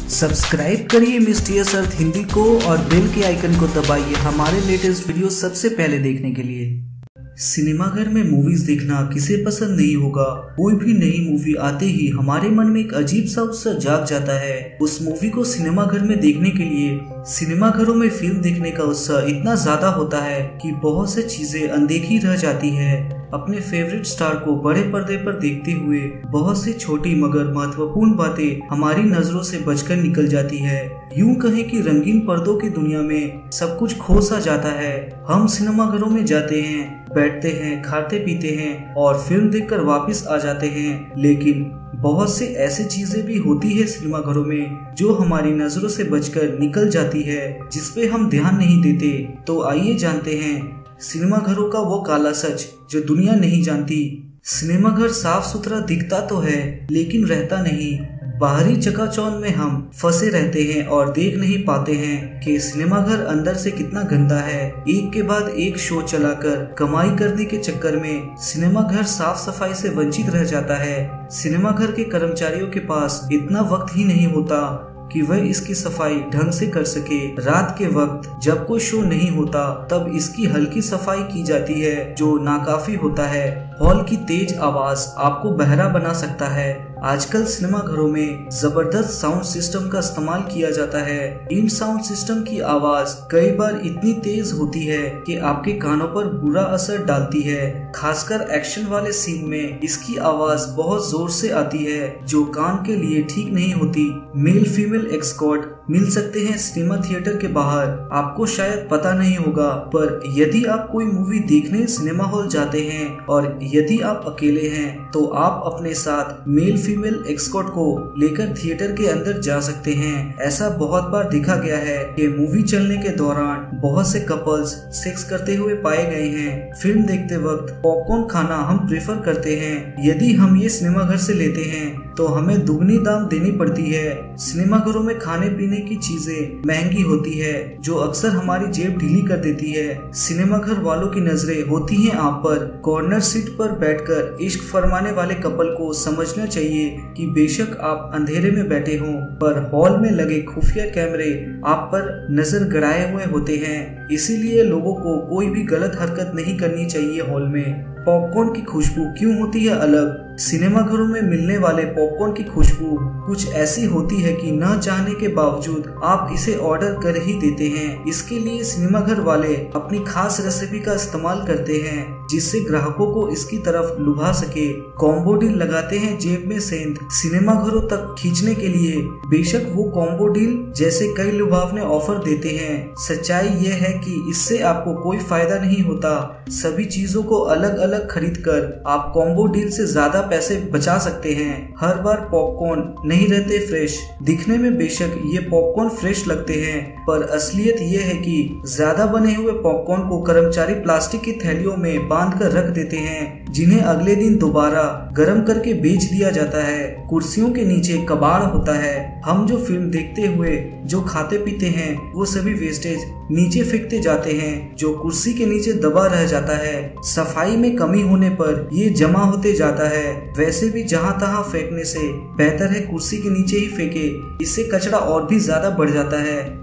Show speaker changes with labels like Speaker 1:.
Speaker 1: Subscribe करिए mysterious अर्थ हिंदी को और बेल के आइकन को दबाइए हमारे लेटेस्ट वीडियो सबसे पहले देखने के लिए। सिनेमाघर में मूवीज देखना किसे पसंद नहीं होगा। कोई भी नई मूवी आते ही हमारे मन में एक अजीब सा उत्साह जाग जाता है। उस मूवी को सिनेमाघर में देखने के लिए सिनेमाघरों में फिल्म देखने का उत्साह इतना ज्यादा होता है कि बहुत सी चीजें अनदेखी रह जाती है। अपने फेवरेट स्टार को बड़े पर्दे पर देखते हुए बहुत सी छोटी मगर महत्वपूर्ण बातें हमारी नजरों से बचकर निकल जाती है। यूं कहें कि रंगीन पर्दों की दुनिया में सब कुछ खो सा जाता है। हम सिनेमाघरों में जाते हैं, बैठते हैं, खाते पीते हैं और फिल्म देखकर वापस आ जाते हैं, लेकिन बहुत से ऐसी चीजें भी होती है सिनेमाघरों में जो हमारी नजरों से बचकर निकल जाती है, जिसपे हम ध्यान नहीं देते। तो आइए जानते हैं सिनेमाघरों का वो काला सच जो दुनिया नहीं जानती। सिनेमाघर साफ सुथरा दिखता तो है लेकिन रहता नहीं। बाहरी चकाचौंध में हम फंसे रहते हैं और देख नहीं पाते हैं कि सिनेमाघर अंदर से कितना गंदा है। एक के बाद एक शो चलाकर कमाई करने के चक्कर में सिनेमाघर साफ सफाई से वंचित रह जाता है। सिनेमाघर के कर्मचारियों के पास इतना वक्त ही नहीं होता कि वह इसकी सफाई ढंग से कर सके। रात के वक्त जब कोई शो नहीं होता तब इसकी हल्की सफाई की जाती है जो नाकाफी होता है। हॉल की तेज आवाज आपको बहरा बना सकता है। आजकल सिनेमाघरों में जबरदस्त साउंड सिस्टम का इस्तेमाल किया जाता है। इन साउंड सिस्टम की आवाज कई बार इतनी तेज होती है कि आपके कानों पर बुरा असर डालती है। खासकर एक्शन वाले सीन में इसकी आवाज बहुत जोर से आती है जो कान के लिए ठीक नहीं होती। मेल फीमेल एस्कॉर्ट मिल सकते हैं सिनेमा थिएटर के बाहर। आपको शायद पता नहीं होगा, पर यदि आप कोई मूवी देखने सिनेमा हॉल जाते हैं और यदि आप अकेले हैं तो आप अपने साथ मेल फीमेल एस्कॉर्ट को लेकर थिएटर के अंदर जा सकते हैं। ऐसा बहुत बार देखा गया है कि मूवी चलने के दौरान बहुत से कपल्स सेक्स करते हुए पाए गए हैं। फिल्म देखते वक्त पॉपकॉर्न खाना हम प्रेफर करते हैं। यदि हम ये सिनेमाघर से लेते हैं तो हमें दुगनी दाम देनी पड़ती है। सिनेमाघरों में खाने पीने की चीजें महंगी होती है जो अक्सर हमारी जेब ढीली कर देती है। सिनेमाघर वालों की नजरें होती हैं आप पर। कॉर्नर सीट पर बैठकर इश्क फरमाने वाले कपल को समझना चाहिए कि बेशक आप अंधेरे में बैठे हों, पर हॉल में लगे खुफिया कैमरे आप पर नजर गड़ाए हुए होते हैं। इसीलिए लोगों को कोई भी गलत हरकत नहीं करनी चाहिए। हॉल में पॉपकॉर्न की खुशबू क्यों होती है अलग? सिनेमाघरों में मिलने वाले पॉपकॉर्न की खुशबू कुछ ऐसी होती है कि न चाहने के बावजूद आप इसे ऑर्डर कर ही देते हैं। इसके लिए सिनेमाघर वाले अपनी खास रेसिपी का इस्तेमाल करते हैं जिससे ग्राहकों को इसकी तरफ लुभा सके। कॉम्बो डील लगाते हैं जेब में सेंध सिनेमाघरों तक खींचने के लिए। बेशक वो कॉम्बो डील जैसे कई लुभावने ऑफर देते हैं, सच्चाई ये है कि इससे आपको कोई फायदा नहीं होता। सभी चीजों को अलग अलग खरीद कर आप कॉम्बो डील से ज्यादा पैसे बचा सकते हैं। हर बार पॉपकॉर्न नहीं रहते फ्रेश। दिखने में बेशक ये पॉपकॉर्न फ्रेश लगते हैं, पर असलियत ये है कि ज्यादा बने हुए पॉपकॉर्न को कर्मचारी प्लास्टिक की थैलियों में बांध कर रख देते हैं जिन्हें अगले दिन दोबारा गर्म करके बेच दिया जाता है। कुर्सियों के नीचे कबाड़ होता है। हम जो फिल्म देखते हुए जो खाते पीते हैं वो सभी वेस्टेज नीचे फेंकते जाते हैं जो कुर्सी के नीचे दबा रह जाता है। सफाई में कमी होने पर ये जमा होते जाता है। वैसे भी जहां तहां फेंकने से बेहतर है कुर्सी के नीचे ही फेंके, इससे कचरा और भी ज्यादा बढ़ जाता है।